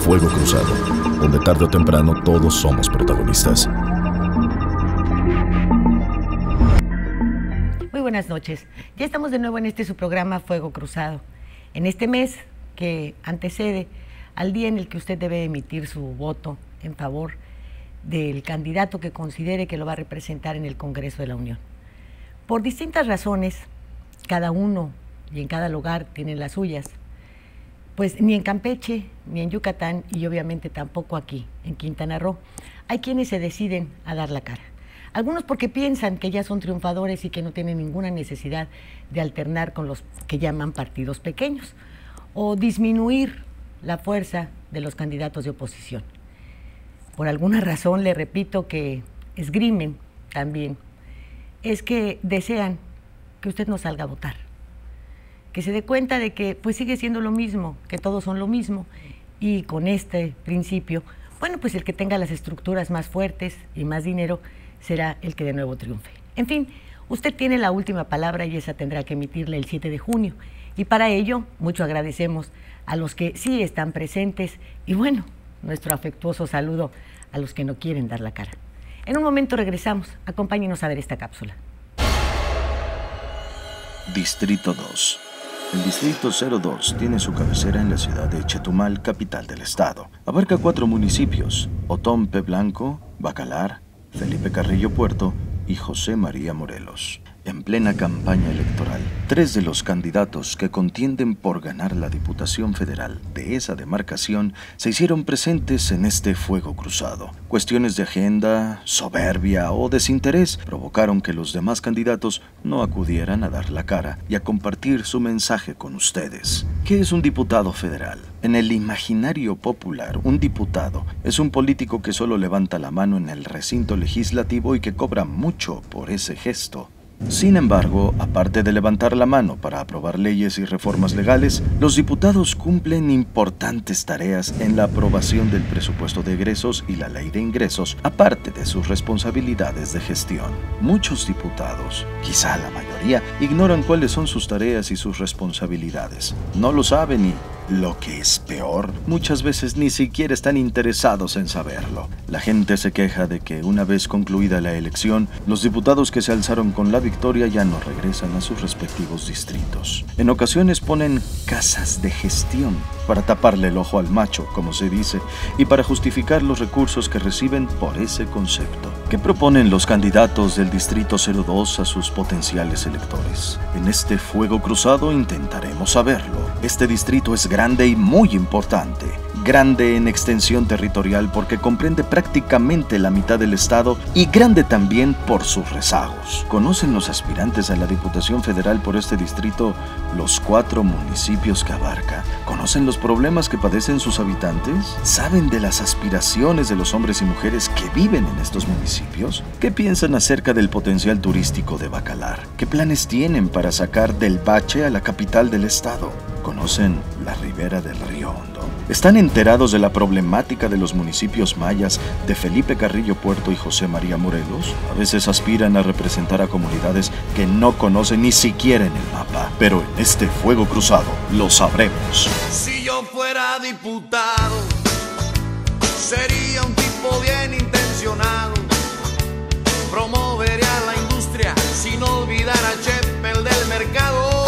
Fuego Cruzado, donde tarde o temprano todos somos protagonistas. Muy buenas noches. Ya estamos de nuevo en su programa Fuego Cruzado. En este mes que antecede al día en el que usted debe emitir su voto en favor del candidato que considere que lo va a representar en el Congreso de la Unión. Por distintas razones, cada uno y en cada lugar tienen las suyas. Pues ni en Campeche, ni en Yucatán y obviamente tampoco aquí, en Quintana Roo, hay quienes se deciden a dar la cara. Algunos porque piensan que ya son triunfadores y que no tienen ninguna necesidad de alternar con los que llaman partidos pequeños o disminuir la fuerza de los candidatos de oposición. Por alguna razón, le repito, que esgrimen también, es que desean que usted no salga a votar, que se dé cuenta de que pues sigue siendo lo mismo, que todos son lo mismo, y con este principio, bueno, pues el que tenga las estructuras más fuertes y más dinero será el que de nuevo triunfe. En fin, usted tiene la última palabra y esa tendrá que emitirla el 7 de junio, y para ello mucho agradecemos a los que sí están presentes y bueno, nuestro afectuoso saludo a los que no quieren dar la cara. En un momento regresamos, acompáñenos a ver esta cápsula. Distrito 2. El Distrito 02 tiene su cabecera en la ciudad de Chetumal, capital del estado. Abarca 4 municipios: Otompe Blanco, Bacalar, Felipe Carrillo Puerto y José María Morelos. En plena campaña electoral, 3 de los candidatos que contienden por ganar la Diputación Federal de esa demarcación se hicieron presentes en este fuego cruzado. Cuestiones de agenda, soberbia o desinterés provocaron que los demás candidatos no acudieran a dar la cara y a compartir su mensaje con ustedes. ¿Qué es un diputado federal? En el imaginario popular, un diputado es un político que solo levanta la mano en el recinto legislativo y que cobra mucho por ese gesto. Sin embargo, aparte de levantar la mano para aprobar leyes y reformas legales, los diputados cumplen importantes tareas en la aprobación del presupuesto de egresos y la ley de ingresos, aparte de sus responsabilidades de gestión. Muchos diputados, quizá la mayoría, ignoran cuáles son sus tareas y sus responsabilidades. No lo saben y, lo que es peor, muchas veces ni siquiera están interesados en saberlo. La gente se queja de que una vez concluida la elección, los diputados que se alzaron con la victoria ya no regresan a sus respectivos distritos. En ocasiones ponen casas de gestión para taparle el ojo al macho, como se dice, y para justificar los recursos que reciben por ese concepto. ¿Qué proponen los candidatos del Distrito 02 a sus potenciales electores? En este fuego cruzado intentaremos saberlo. Este distrito es grande y muy importante. Grande en extensión territorial porque comprende prácticamente la mitad del estado y grande también por sus rezagos. ¿Conocen los aspirantes a la Diputación Federal por este distrito los 4 municipios que abarca? ¿Conocen los problemas que padecen sus habitantes? ¿Saben de las aspiraciones de los hombres y mujeres que viven en estos municipios? ¿Qué piensan acerca del potencial turístico de Bacalar? ¿Qué planes tienen para sacar del bache a la capital del estado? ¿Conocen la ribera del Río Hondo? ¿Están enterados de la problemática de los municipios mayas de Felipe Carrillo Puerto y José María Morelos? A veces aspiran a representar a comunidades que no conocen ni siquiera en el mapa, pero en este fuego cruzado lo sabremos. Si yo fuera diputado, sería un tipo bien intencionado. Promovería la industria sin olvidar a Cheppel del mercado.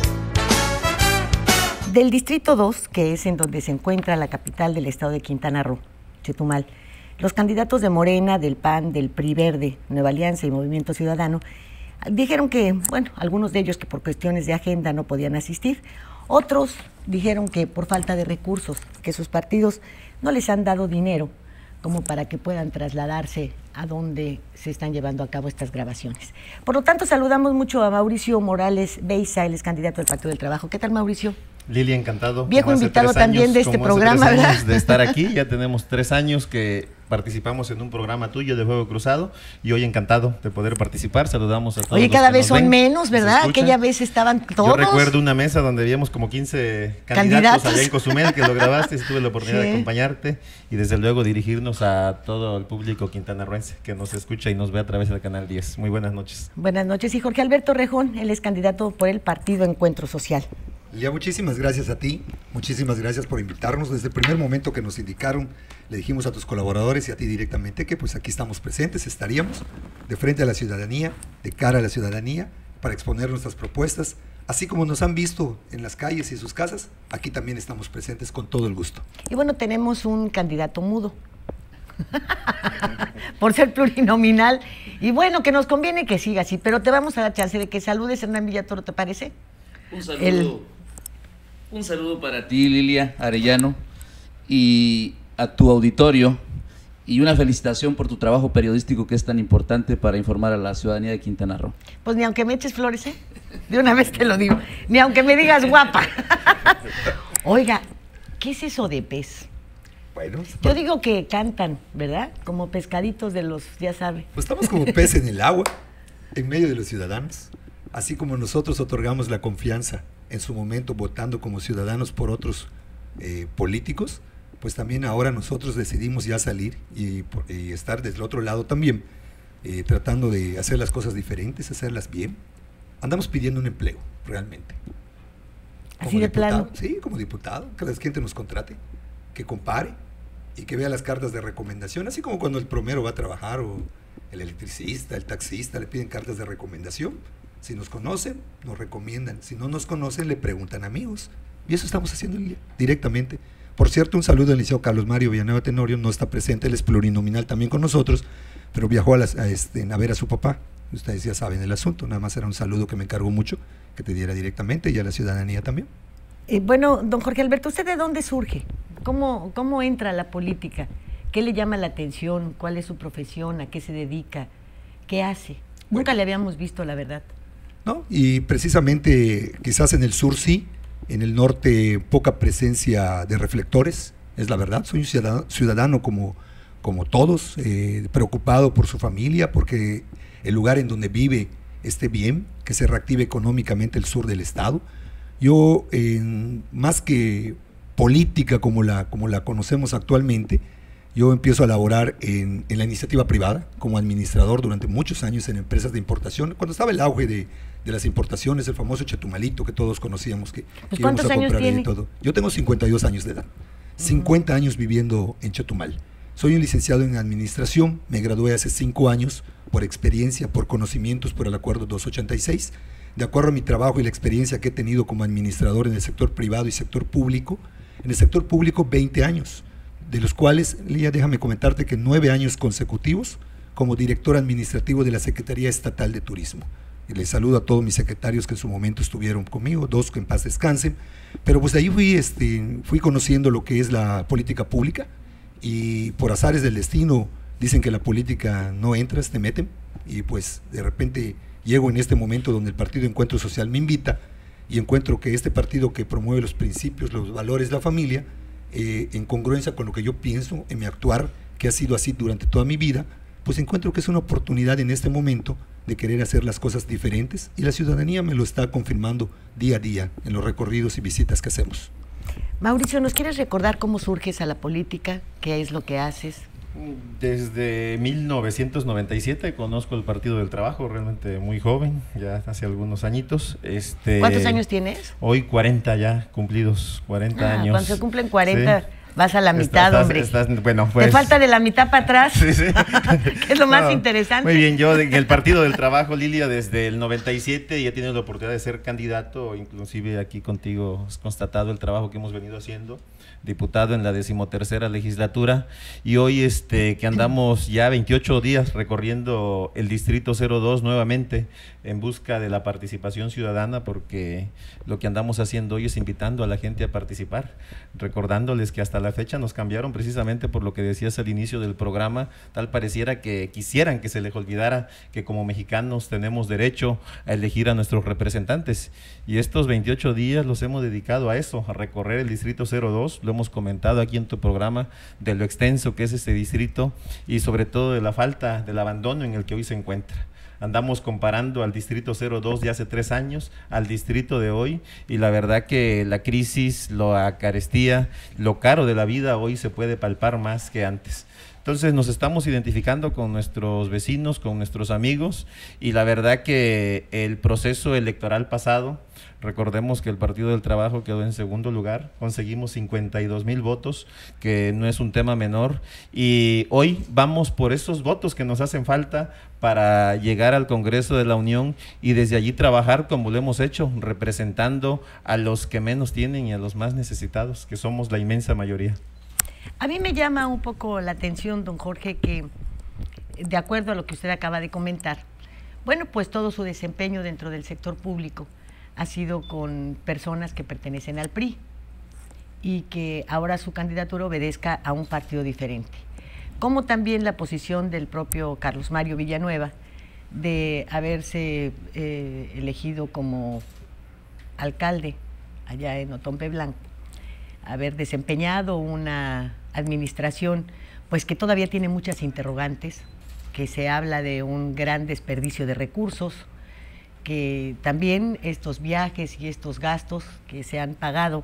Del Distrito 2, que es en donde se encuentra la capital del estado de Quintana Roo, Chetumal, los candidatos de Morena, del PAN, del PRI Verde, Nueva Alianza y Movimiento Ciudadano dijeron que, bueno, algunos de ellos que por cuestiones de agenda no podían asistir, otros dijeron que por falta de recursos, que sus partidos no les han dado dinero como para que puedan trasladarse a donde se están llevando a cabo estas grabaciones. Por lo tanto, saludamos mucho a Mauricio Morales Beiza, él es candidato del Partido del Trabajo. ¿Qué tal, Mauricio? Lili, encantado. Viejo invitado también de este programa, ¿verdad? De estar aquí, ya tenemos 3 años que participamos en un programa tuyo de Fuego Cruzado y hoy encantado de poder participar. Saludamos a todos. Oye, cada vez son menos, ¿verdad? Aquella vez estaban todos. Yo recuerdo una mesa donde habíamos como 15 candidatos allá en Cozumel, que lo grabaste y tuve la oportunidad de acompañarte y desde luego dirigirnos a todo el público quintanarroense que nos escucha y nos ve a través del Canal 10. Muy buenas noches. Buenas noches. Y Jorge Alberto Rejón, él es candidato por el Partido Encuentro Social. Lilia, muchísimas gracias a ti, muchísimas gracias por invitarnos. Desde el primer momento que nos indicaron, le dijimos a tus colaboradores y a ti directamente que pues aquí estamos presentes, estaríamos de frente a la ciudadanía, de cara a la ciudadanía, para exponer nuestras propuestas. Así como nos han visto en las calles y en sus casas, aquí también estamos presentes con todo el gusto. Y bueno, tenemos un candidato mudo, por ser plurinominal, y bueno, que nos conviene que siga así, pero te vamos a dar chance de que saludes a Hernán Villatoro, ¿te parece? Un saludo para ti, Lilia Arellano, y a tu auditorio, y una felicitación por tu trabajo periodístico que es tan importante para informar a la ciudadanía de Quintana Roo. Pues ni aunque me eches flores, ¿eh? De una vez te lo digo, ni aunque me digas guapa. Oiga, ¿qué es eso de pez? Bueno, yo digo que cantan, ¿verdad? Como pescaditos de los, ya sabe. Pues estamos como pez en el agua, en medio de los ciudadanos. Así como nosotros otorgamos la confianza en su momento votando como ciudadanos por otros políticos, pues también ahora nosotros decidimos ya salir y estar del otro lado también, tratando de hacer las cosas diferentes, hacerlas bien. Andamos pidiendo un empleo, realmente. Así de plano. Sí, como diputado, que la gente nos contrate, que compare y que vea las cartas de recomendación, así como cuando el plomero va a trabajar o el electricista, el taxista, le piden cartas de recomendación. Si nos conocen, nos recomiendan. Si no nos conocen, le preguntan amigos. Y eso estamos haciendo directamente. Por cierto, un saludo al liceo Carlos Mario Villanueva Tenorio, no está presente, él es plurinominal también con nosotros, pero viajó a ver a su papá. Ustedes ya saben el asunto, nada más era un saludo que me encargó mucho, que te diera directamente y a la ciudadanía también. Bueno, don Jorge Alberto, ¿usted de dónde surge? ¿Cómo entra a la política? ¿Qué le llama la atención? ¿Cuál es su profesión? ¿A qué se dedica? ¿Qué hace? Nunca le habíamos visto, la verdad. No, y precisamente quizás en el sur sí, en el norte poca presencia de reflectores, es la verdad. Soy un ciudadano como todos, preocupado por su familia, porque el lugar en donde vive esté bien, que se reactive económicamente el sur del estado. Yo, más que política como la conocemos actualmente, yo empiezo a laborar en la iniciativa privada como administrador durante muchos años en empresas de importación, cuando estaba el auge de las importaciones, el famoso Chetumalito que todos conocíamos, que íbamos a comprar y todo. Yo tengo 52 años de edad, 50 años viviendo en Chetumal. Soy un licenciado en administración, me gradué hace 5 años por experiencia, por conocimientos, por el acuerdo 286. De acuerdo a mi trabajo y la experiencia que he tenido como administrador en el sector privado y sector público, en el sector público 20 años, de los cuales, Lía, déjame comentarte que 9 años consecutivos como director administrativo de la Secretaría Estatal de Turismo. Y les saludo a todos mis secretarios que en su momento estuvieron conmigo, 2 que en paz descansen, pero pues de ahí fui conociendo lo que es la política pública, y por azares del destino dicen que la política no entras, te meten, y pues de repente llego en este momento donde el Partido Encuentro Social me invita y encuentro que este partido que promueve los principios, los valores de la familia, en congruencia con lo que yo pienso en mi actuar, que ha sido así durante toda mi vida, pues encuentro que es una oportunidad en este momento de querer hacer las cosas diferentes, y la ciudadanía me lo está confirmando día a día en los recorridos y visitas que hacemos. Mauricio, ¿nos quieres recordar cómo surges a la política? ¿Qué es lo que haces? Desde 1997 conozco el Partido del Trabajo, realmente muy joven, ya hace algunos añitos. ¿Cuántos años tienes? Hoy 40 ya, cumplidos, 40 años. Cuando se cumplen 40, sí. Vas a la mitad, hombre. Bueno, pues, te falta de la mitad para atrás, sí, sí. que es lo más interesante. Muy bien, yo en el Partido del Trabajo, Lilia, desde el 97 ya he tenido la oportunidad de ser candidato, inclusive aquí contigo has constatado el trabajo que hemos venido haciendo, diputado en la 13ª legislatura, y hoy que andamos ya 28 días recorriendo el Distrito 02 nuevamente en busca de la participación ciudadana, porque lo que andamos haciendo hoy es invitando a la gente a participar, recordándoles que hasta la fecha nos cambiaron precisamente por lo que decías al inicio del programa. Tal pareciera que quisieran que se les olvidara que como mexicanos tenemos derecho a elegir a nuestros representantes, y estos 28 días los hemos dedicado a eso, a recorrer el Distrito 02, lo hemos comentado aquí en tu programa, de lo extenso que es este distrito y sobre todo de la falta, del abandono en el que hoy se encuentra. Andamos comparando al Distrito 02 de hace 3 años al distrito de hoy, y la verdad que la crisis, la carestía, lo caro de la vida hoy se puede palpar más que antes. Entonces nos estamos identificando con nuestros vecinos, con nuestros amigos, y la verdad que el proceso electoral pasado Recordemos que el Partido del Trabajo quedó en segundo lugar, conseguimos 52,000 votos, que no es un tema menor, y hoy vamos por esos votos que nos hacen falta para llegar al Congreso de la Unión y desde allí trabajar como lo hemos hecho, representando a los que menos tienen y a los más necesitados, que somos la inmensa mayoría. A mí me llama un poco la atención, don Jorge, que de acuerdo a lo que usted acaba de comentar, bueno, pues todo su desempeño dentro del sector público ha sido con personas que pertenecen al PRI y que ahora su candidatura obedezca a un partido diferente. Como también la posición del propio Carlos Mario Villanueva de haberse elegido como alcalde allá en Otompe Blanco, haber desempeñado una administración pues que todavía tiene muchas interrogantes, que se habla de un gran desperdicio de recursos, que también estos viajes y estos gastos que se han pagado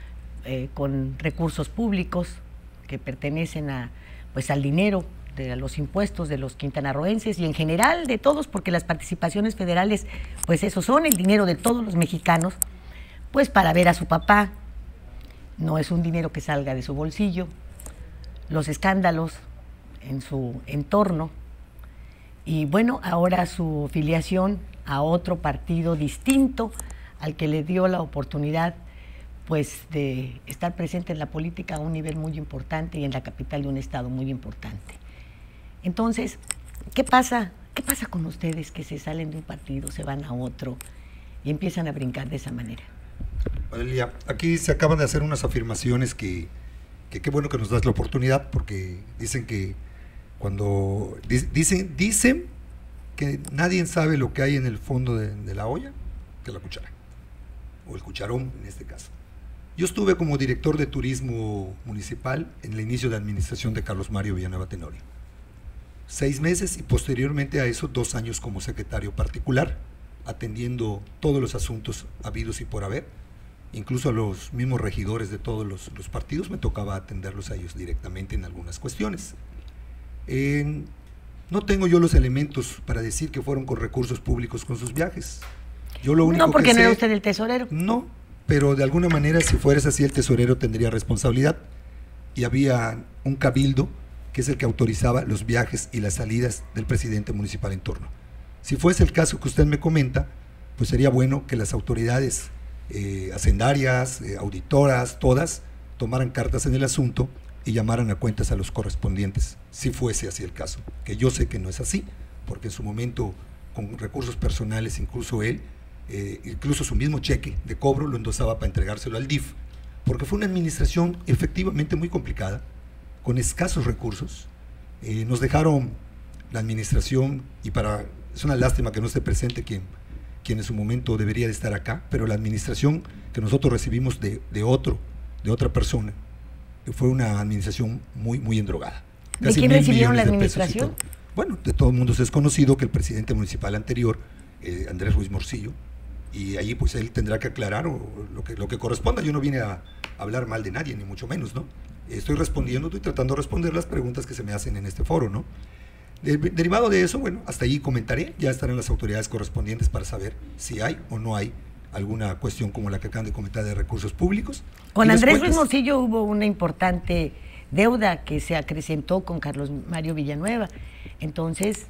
con recursos públicos que pertenecen a, pues, al dinero de los impuestos de los quintanarroenses y en general de todos, porque las participaciones federales, pues eso son el dinero de todos los mexicanos, pues para ver a su papá. No es un dinero que salga de su bolsillo, los escándalos en su entorno y bueno, ahora su filiación a otro partido distinto al que le dio la oportunidad pues de estar presente en la política a un nivel muy importante y en la capital de un estado muy importante. Entonces, ¿qué pasa con ustedes que se salen de un partido, se van a otro y empiezan a brincar de esa manera? Valeria, aquí se acaban de hacer unas afirmaciones que qué bueno que nos das la oportunidad, porque dicen que cuando dicen que nadie sabe lo que hay en el fondo de la olla, que la cuchara, o el cucharón en este caso. Yo estuve como director de turismo municipal en el inicio de la administración de Carlos Mario Villanueva Tenorio. 6 meses y posteriormente a eso 2 años como secretario particular, atendiendo todos los asuntos habidos y por haber. Incluso a los mismos regidores de todos los partidos me tocaba atenderlos a ellos directamente en algunas cuestiones. No tengo yo los elementos para decir que fueron con recursos públicos con sus viajes. Yo lo único no, porque que no sé, era usted el tesorero. No, pero de alguna manera si fueras así el tesorero tendría responsabilidad. Y había un cabildo que es el que autorizaba los viajes y las salidas del presidente municipal en turno. Si fuese el caso que usted me comenta, pues sería bueno que las autoridades hacendarias, auditoras, todas, tomaran cartas en el asunto y llamaran a cuentas a los correspondientes, si fuese así el caso, que yo sé que no es así, porque en su momento, con recursos personales, incluso él, incluso su mismo cheque de cobro lo endosaba para entregárselo al DIF, porque fue una administración efectivamente muy complicada, con escasos recursos. Nos dejaron la administración, y es una lástima que no esté presente quien en su momento debería de estar acá, pero la administración que nosotros recibimos de otra persona, fue una administración muy endrogada. ¿De quién recibieron la administración? Bueno, de todo el mundo es conocido que el presidente municipal anterior, Andrés Ruiz Morcillo, y ahí pues él tendrá que aclarar lo que corresponda. Yo no vine a hablar mal de nadie, ni mucho menos, ¿no? Estoy tratando de responder las preguntas que se me hacen en este foro, ¿no? Derivado de eso, bueno, hasta ahí comentaré, ya estarán las autoridades correspondientes para saber si hay o no hay alguna cuestión como la que acaban de comentar de recursos públicos. Con Andrés Ruiz Morcillo hubo una importante deuda que se acrecentó con Carlos Mario Villanueva, entonces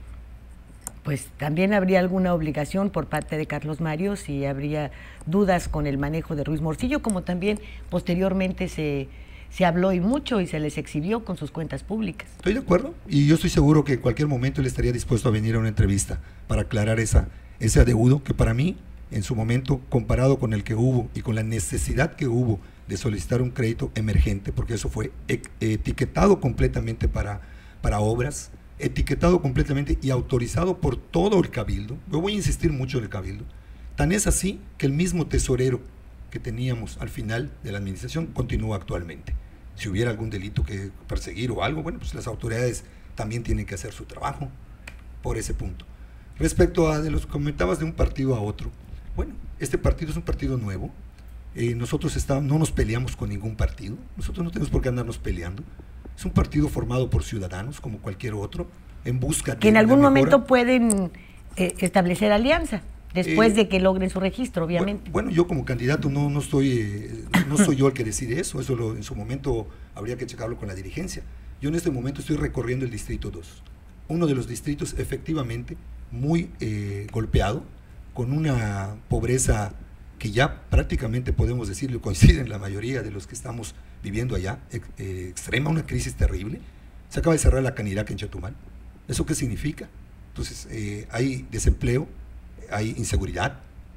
pues también habría alguna obligación por parte de Carlos Mario si habría dudas con el manejo de Ruiz Morcillo, como también posteriormente se habló y mucho y se les exhibió con sus cuentas públicas. Estoy de acuerdo y yo estoy seguro que en cualquier momento él estaría dispuesto a venir a una entrevista para aclarar ese adeudo que para mí, en su momento, comparado con el que hubo y con la necesidad que hubo de solicitar un crédito emergente, porque eso fue etiquetado completamente para obras, etiquetado completamente y autorizado por todo el cabildo. Yo voy a insistir mucho en el cabildo. Tan es así que el mismo tesorero que teníamos al final de la administración continúa actualmente. Si hubiera algún delito que perseguir o algo, bueno, pues las autoridades también tienen que hacer su trabajo por ese punto. Respecto a de los que comentabas de un partido a otro, bueno, este partido es un partido nuevo, nosotros no nos peleamos con ningún partido, nosotros no tenemos por qué andarnos peleando, es un partido formado por ciudadanos como cualquier otro, en busca de que en algún una momento mejora. pueden establecer alianza. después de que logren su registro, obviamente. Bueno, yo como candidato no soy yo el que decide eso en su momento habría que checarlo con la dirigencia. Yo en este momento estoy recorriendo el Distrito 2, uno de los distritos efectivamente muy golpeado, con una pobreza que ya prácticamente podemos decirlo, coinciden la mayoría de los que estamos viviendo allá, extrema, una crisis terrible. Se acaba de cerrar la Canirac en Chetumal. ¿Eso qué significa? Entonces, hay desempleo, hay inseguridad,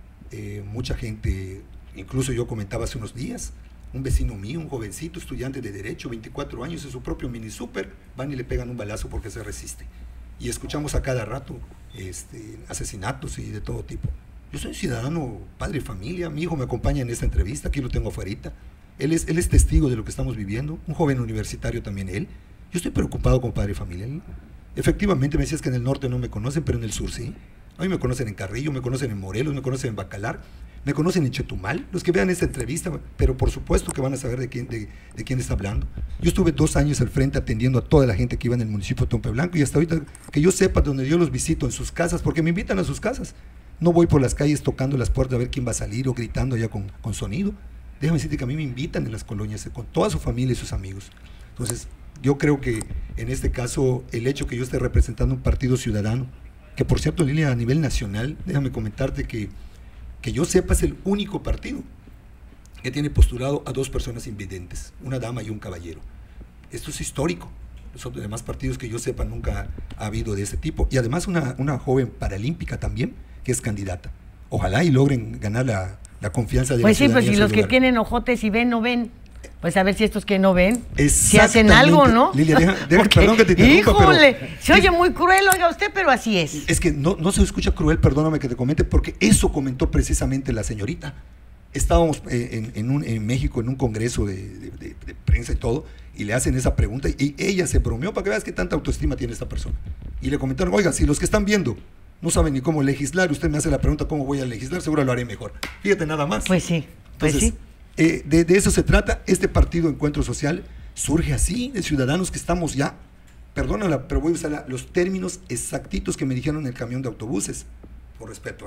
mucha gente, incluso yo comentaba hace unos días, un vecino mío, un jovencito, estudiante de Derecho, 24 años, en su propio mini súper, van y le pegan un balazo porque se resiste. Y escuchamos a cada rato asesinatos y de todo tipo. Yo soy un ciudadano, padre de familia, mi hijo me acompaña en esta entrevista, aquí lo tengo afuera. Él es testigo de lo que estamos viviendo, un joven universitario también él. Yo estoy preocupado como padre de familia. Efectivamente, me decías que en el norte no me conocen, pero en el sur sí. A mí me conocen en Carrillo, me conocen en Morelos, me conocen en Bacalar, me conocen en Chetumal, los que vean esta entrevista, pero por supuesto que van a saber de quién está hablando. Yo estuve 2 años al frente atendiendo a toda la gente que iba en el municipio de Otompe Blanco, y hasta ahorita que yo sepa, donde yo los visito en sus casas, porque me invitan a sus casas, no voy por las calles tocando las puertas a ver quién va a salir o gritando allá con sonido. Déjame decirte que a mí me invitan en las colonias con toda su familia y sus amigos. Entonces, yo creo que en este caso, el hecho que yo esté representando un partido ciudadano, que por cierto, Lilia, a nivel nacional, déjame comentarte que yo sepa es el único partido que tiene postulado a 2 personas invidentes, una dama y un caballero. Esto es histórico. Los demás partidos que yo sepa nunca ha habido de ese tipo. Y además una joven paralímpica también, que es candidata. Ojalá y logren ganar la confianza de la ciudadanía. Pues sí, pues si los que tienen ojotes y ven, no ven. Pues a ver si estos que no ven, si hacen algo, ¿no? Lilia, perdón que te interrumpa, híjole, pero se oye muy cruel, oiga usted, pero así es. Es que no se escucha cruel, perdóname que te comente, porque eso comentó precisamente la señorita. Estábamos en México en un congreso de prensa y todo, y le hacen esa pregunta, y ella se bromeó para que veas qué tanta autoestima tiene esta persona. Y le comentaron, oiga, si los que están viendo no saben ni cómo legislar, usted me hace la pregunta cómo voy a legislar, seguro lo haré mejor. Fíjate nada más. Pues sí, pues entonces, sí. De eso se trata. Este partido Encuentro Social surge así, de ciudadanos que estamos ya, perdónala, pero voy a usar los términos exactitos que me dijeron en el camión de autobuses, por respeto,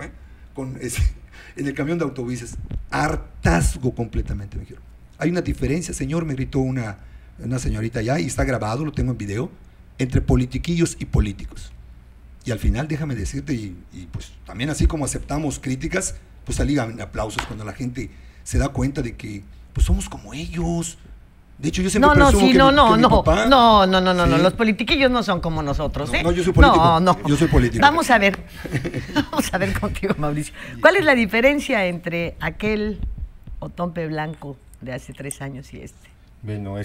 en el camión de autobuses, hartazgo completamente, me dijeron. Hay una diferencia, señor, me gritó una señorita allá, y está grabado, lo tengo en video, entre politiquillos y políticos. Y al final, déjame decirte, y pues también así como aceptamos críticas, pues salían aplausos cuando la gente se da cuenta de que pues somos como ellos. De hecho, yo siempre presumo que mi papá... No, los politiquillos no son como nosotros, ¿eh? No, yo soy político. No. Yo soy político. Vamos a ver contigo, Mauricio. ¿Cuál es la diferencia entre aquel Otompe Blanco de hace 3 años y este? Bueno,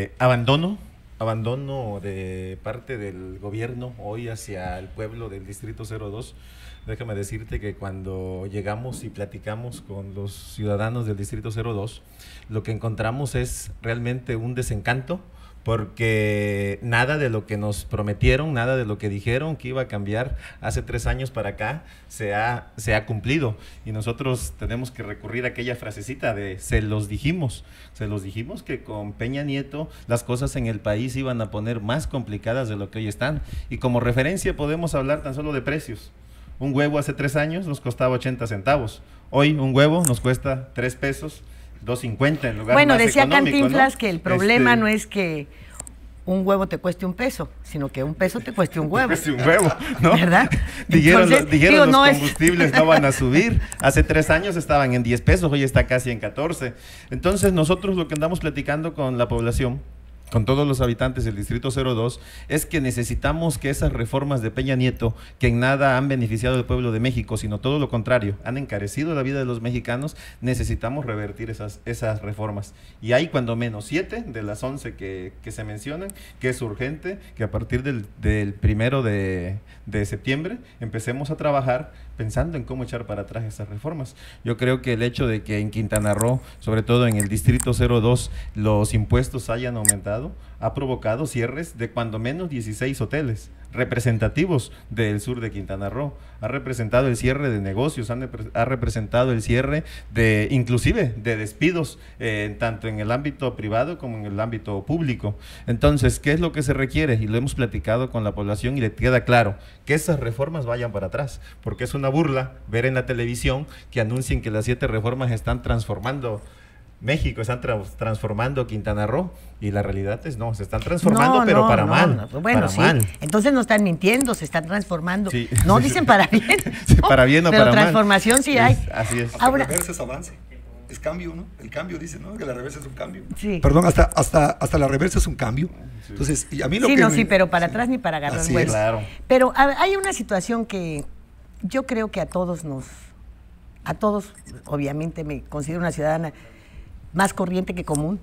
abandono de parte del gobierno hoy hacia el pueblo del Distrito 02. Déjame decirte que cuando llegamos y platicamos con los ciudadanos del Distrito 02, lo que encontramos es realmente un desencanto, porque nada de lo que nos prometieron, nada de lo que dijeron que iba a cambiar hace 3 años para acá se ha cumplido, y nosotros tenemos que recurrir a aquella frasecita de se los dijimos que con Peña Nieto las cosas en el país iban a poner más complicadas de lo que hoy están, y como referencia podemos hablar tan solo de precios. Un huevo hace 3 años nos costaba 80 centavos, hoy un huevo nos cuesta 3 pesos, 2.50 en lugar bueno, más decía económico, Cantinflas, ¿no? que el problema no es que un huevo te cueste $1, sino que $1 te cueste un huevo. Cueste un huevo, ¿no? ¿Verdad? Dijeron los no combustibles no van a subir. Hace 3 años estaban en 10 pesos, hoy está casi en 14. Entonces nosotros lo que andamos platicando con la población, con todos los habitantes del Distrito 02, es que necesitamos que esas reformas de Peña Nieto, que en nada han beneficiado al pueblo de México, sino todo lo contrario, han encarecido la vida de los mexicanos, necesitamos revertir esas reformas. Y hay cuando menos 7 de las 11 que se mencionan, que es urgente que a partir del 1 de septiembre empecemos a trabajar pensando en cómo echar para atrás esas reformas. Yo creo que el hecho de que en Quintana Roo, sobre todo en el Distrito 02, los impuestos hayan aumentado, ha provocado cierres de cuando menos 16 hoteles representativos del sur de Quintana Roo. Ha representado el cierre de negocios, ha representado el cierre de, inclusive, de despidos, tanto en el ámbito privado como en el ámbito público. Entonces, ¿qué es lo que se requiere? Y lo hemos platicado con la población y le queda claro que esas reformas vayan para atrás, porque es una una burla ver en la televisión que anuncien que las 7 reformas están transformando México, están transformando Quintana Roo, y la realidad es no, se están transformando, pero para mal. Bueno, para sí. mal. Entonces no están mintiendo, se están transformando. Sí. No dicen para bien. Sí, para bien o pero para mal. transformación sí hay. Así es. Ahora, la reversa es avance. Es cambio, ¿no? El cambio dice, ¿no? Que la reversa es un cambio. Sí. Perdón, hasta la reversa es un cambio. Entonces, y a mí lo sí, que no, me- sí, pero para atrás ni para agarrar Así vuelo. es. Claro. Pero hay una situación que yo creo que a todos, obviamente me considero una ciudadana más corriente que común,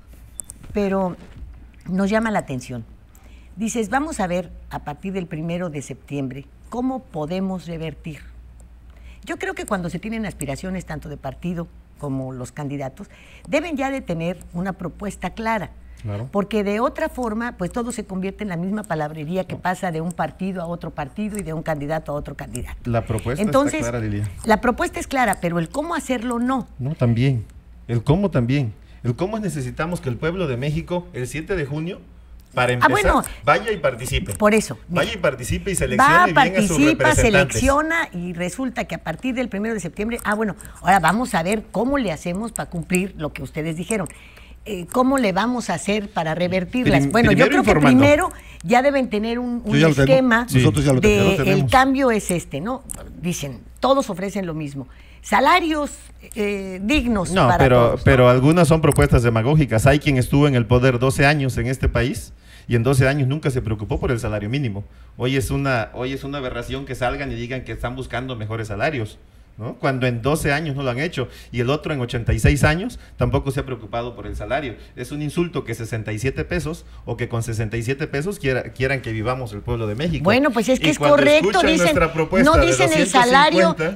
pero nos llama la atención. Dices, vamos a ver a partir del 1 de septiembre cómo podemos revertir. Yo creo que cuando se tienen aspiraciones tanto de partido como los candidatos, deben ya de tener una propuesta clara. Claro. Porque de otra forma, pues todo se convierte en la misma palabrería que pasa de un partido a otro partido y de un candidato a otro candidato. La propuesta Entonces, está clara, Lilia. la propuesta es clara, pero el cómo hacerlo no. No, también. El cómo también. El cómo es necesitamos que el pueblo de México, el 7 de junio, para empezar, bueno, vaya y participe. Por eso. Vaya y participe y seleccione Va, bien a sus participa, representantes. selecciona y resulta que a partir del 1 de septiembre, bueno, ahora vamos a ver cómo le hacemos para cumplir lo que ustedes dijeron. ¿Cómo le vamos a hacer para revertirlas? Bueno, yo creo que informando. primero ya deben tener un Yo ya lo tengo. esquema Sí. Nosotros ya lo de tenemos. Ya lo tenemos. el cambio es este, ¿no? Dicen, todos ofrecen lo mismo. Salarios dignos No, para todos, ¿no? pero algunas son propuestas demagógicas. Hay quien estuvo en el poder 12 años en este país y en 12 años nunca se preocupó por el salario mínimo. Hoy es una aberración que salgan y digan que están buscando mejores salarios, ¿no? Cuando en 12 años no lo han hecho, y el otro en 86 años tampoco se ha preocupado por el salario. Es un insulto que 67 pesos o que con 67 pesos quieran que vivamos el pueblo de México. Bueno, pues es que Y es cuando correcto, escuchan dicen, nuestra propuesta no de dicen 250,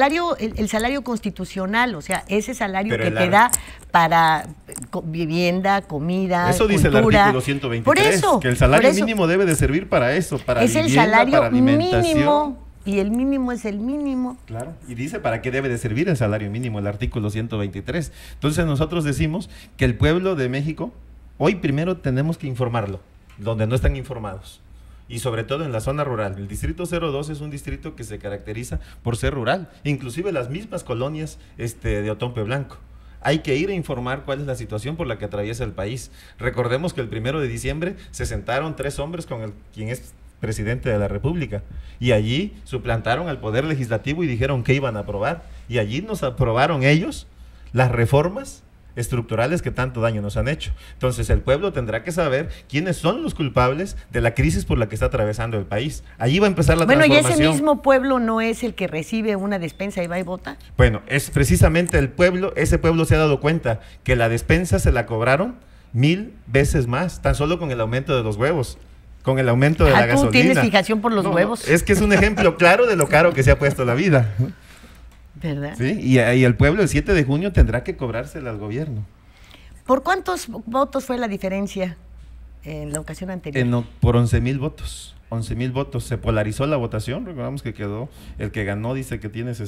el salario constitucional, o sea, ese salario Pero que el te ar- da para vivienda, comida, Eso dice el cultura. artículo 123, Por eso, que el salario por eso, mínimo debe de servir para eso, para es el vivienda, salario para alimentación. mínimo y el mínimo es el mínimo. Claro, y dice para qué debe de servir el salario mínimo, el artículo 123. Entonces nosotros decimos que el pueblo de México, hoy primero tenemos que informarlo, donde no están informados. Y sobre todo en la zona rural. El distrito 02 es un distrito que se caracteriza por ser rural, inclusive las mismas colonias de Otompe Blanco. Hay que ir a informar cuál es la situación por la que atraviesa el país. Recordemos que el 1 de diciembre se sentaron 3 hombres con quien es presidente de la República, y allí suplantaron al Poder Legislativo y dijeron que iban a aprobar, y allí nos aprobaron ellos las reformas estructurales que tanto daño nos han hecho. Entonces el pueblo tendrá que saber quiénes son los culpables de la crisis por la que está atravesando el país. Allí va a empezar la Bueno, y transformación. ese mismo pueblo no es el que recibe una despensa y va y vota. Bueno, es precisamente el pueblo, ese pueblo se ha dado cuenta que la despensa se la cobraron 1000 veces más, tan solo con el aumento de los huevos, con el aumento de la ¿Tú gasolina. tienes fijación por los No, huevos? es que es un ejemplo claro de lo caro que se ha puesto la vida. ¿Verdad? ¿Sí? Y el pueblo el 7 de junio tendrá que cobrársela al gobierno. ¿Por cuántos votos fue la diferencia en la ocasión anterior? Por 11,000 votos. 11,000 votos. Se polarizó la votación. Recordamos que quedó, el que ganó dice que tiene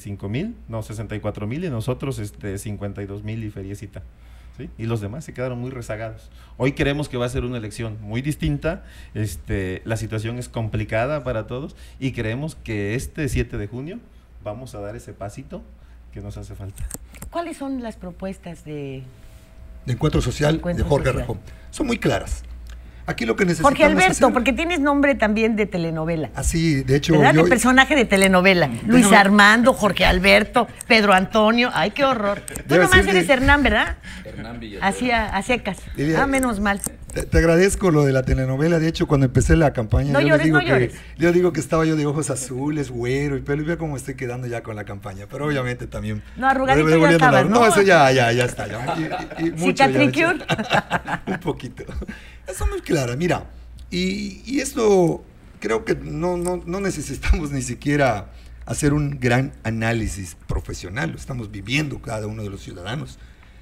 64,000 y nosotros 52,000 y feriecita. ¿Sí? Y los demás se quedaron muy rezagados. Hoy creemos que va a ser una elección muy distinta. La situación es complicada para todos y creemos que este 7 de junio vamos a dar ese pasito que nos hace falta. ¿Cuáles son las propuestas de Encuentro Social Encuentro de Jorge Social. Rejón? Son muy claras. Aquí lo que necesitamos Jorge Alberto? hacer- Porque tienes nombre también de telenovela. Así, de hecho, ¿Verdad? yo, De personaje de telenovela. Luis Déjame- Armando, Jorge Alberto, Pedro Antonio. Ay, qué horror. Tú Debe nomás decir eres que- Hernán, ¿verdad? Hernán Villatoro. Así a secas. Lilia, Menos mal. te agradezco lo de la telenovela. De hecho, cuando empecé la campaña, No yo llores, les digo no llores. yo digo que estaba yo de ojos azules, güero y pelo, y vea cómo estoy quedando ya con la campaña. Pero obviamente también. No, arrugadito ya devolviendo estabas, ¿no? No, eso ya está. Ya. Y mucho ya, Cicatricure. de hecho. Un poquito. Eso muy clara, mira. Y esto creo que no necesitamos ni siquiera hacer un gran análisis profesional. Lo estamos viviendo cada uno de los ciudadanos.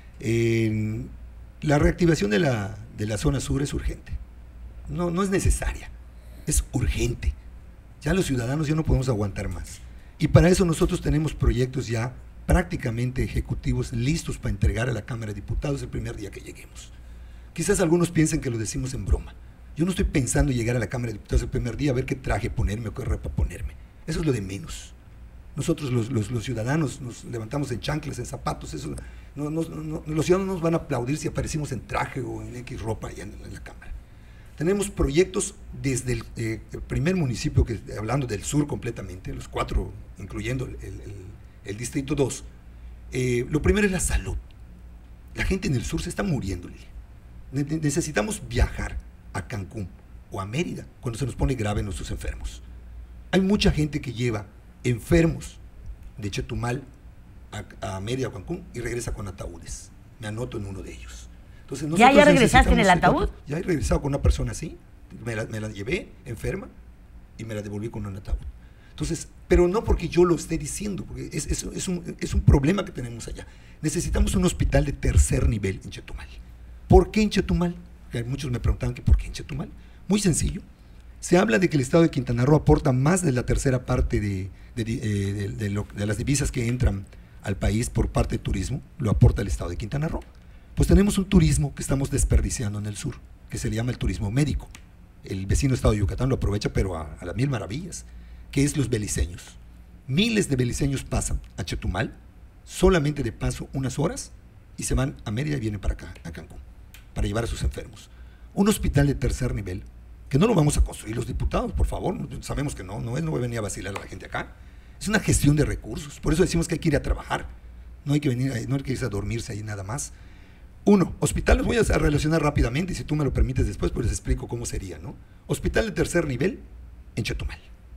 La reactivación de la zona sur es urgente. No es necesaria, es urgente. Ya los ciudadanos ya no podemos aguantar más. Y para eso nosotros tenemos proyectos ya prácticamente ejecutivos listos para entregar a la Cámara de Diputados el primer día que lleguemos. Quizás algunos piensen que lo decimos en broma. Yo no estoy pensando llegar a la Cámara de Diputados el primer día a ver qué traje ponerme o qué ropa ponerme. Eso es lo de menos. Nosotros los ciudadanos nos levantamos en chanclas, en zapatos, eso, los ciudadanos nos van a aplaudir si aparecimos en traje o en X ropa allá en la Cámara. Tenemos proyectos desde el primer municipio, hablando del sur completamente, los 4, incluyendo el Distrito 2. Lo primero es la salud. La gente en el sur se está muriendo. Necesitamos viajar a Cancún o a Mérida cuando se nos pone grave nuestros enfermos. Hay mucha gente que lleva enfermos de Chetumal a Mérida o Cancún y regresa con ataúdes. Me anoto en uno de ellos. Entonces, ¿Ya regresaste en el ataúd? Ya he regresado con una persona así, me la llevé enferma y me la devolví con un ataúd. Entonces, pero no porque yo lo esté diciendo, porque es un problema que tenemos allá. Necesitamos un hospital de tercer nivel en Chetumal. ¿Por qué en Chetumal? Muchos me preguntaban que ¿por qué en Chetumal? Muy sencillo. Se habla de que el estado de Quintana Roo aporta más de la tercera parte de las divisas que entran al país por parte de turismo, lo aporta el estado de Quintana Roo. Pues tenemos un turismo que estamos desperdiciando en el sur, que se le llama el turismo médico. El vecino estado de Yucatán lo aprovecha, pero a las mil maravillas, que es los beliceños. Miles de beliceños pasan a Chetumal, solamente de paso unas horas, y se van a Mérida y vienen para acá, a Cancún, para llevar a sus enfermos. Un hospital de tercer nivel, que no lo vamos a construir los diputados, por favor, sabemos que no va a venir a vacilar a la gente acá. Es una gestión de recursos, por eso decimos que hay que ir a trabajar, no hay que irse a dormirse ahí nada más. Uno, hospital, los voy a relacionar rápidamente y si tú me lo permites después, pues les explico cómo sería, ¿no? Hospital de tercer nivel en Chetumal.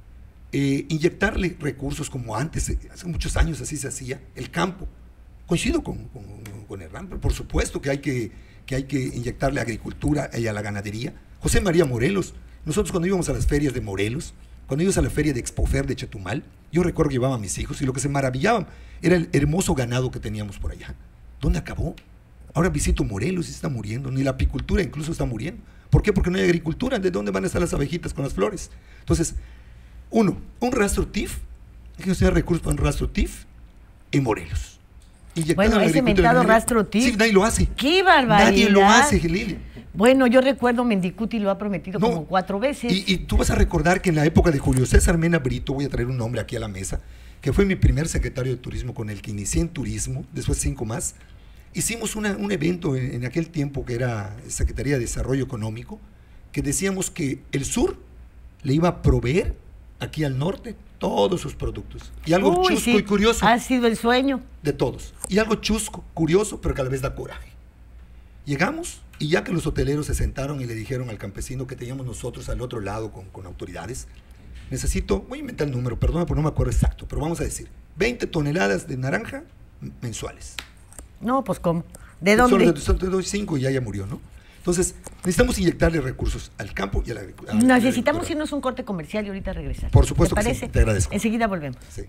Inyectarle recursos como antes, hace muchos años así se hacía, el campo. Coincido con Hernán, pero por supuesto que hay que inyectarle a agricultura y a la ganadería. José María Morelos, nosotros cuando íbamos a las ferias de Morelos, cuando íbamos a la feria de Expofer de Chetumal, yo recuerdo que llevaba a mis hijos y lo que se maravillaban era el hermoso ganado que teníamos por allá. ¿Dónde acabó? Ahora visito Morelos y se está muriendo, ni la apicultura incluso está muriendo. ¿Por qué? Porque no hay agricultura. ¿De dónde van a estar las abejitas con las flores? Entonces, un rastro TIF, hay que hacer recursos para un rastro TIF en Morelos. Bueno, ese mentado rastro TIF. Sí, nadie lo hace. ¡Qué barbaridad! Nadie lo hace, Lilia. Bueno, yo recuerdo Mendicuti lo ha prometido como 4 veces. Y tú vas a recordar que en la época de Julio César Mena Brito, voy a traer un nombre aquí a la mesa, que fue mi primer secretario de turismo con el que inicié en turismo, después 5 más, hicimos un evento en aquel tiempo que era Secretaría de Desarrollo Económico, que decíamos que el sur le iba a proveer aquí al norte todos sus productos. Y algo chusco y curioso. Ha sido el sueño. De todos. Y algo chusco, curioso, pero que a la vez da coraje. Llegamos y ya que los hoteleros se sentaron y le dijeron al campesino que teníamos nosotros al otro lado con autoridades, voy a inventar el número, perdona, pero no me acuerdo exacto, pero vamos a decir, 20 toneladas de naranja mensuales. No, pues ¿cómo? ¿De dónde? Solo te doy 5 y ya murió, ¿no? Entonces, necesitamos inyectarle recursos al campo y a la agricultura. Necesitamos irnos a un corte comercial y ahorita regresar. Por supuesto que sí, te agradezco. Enseguida volvemos. Sí.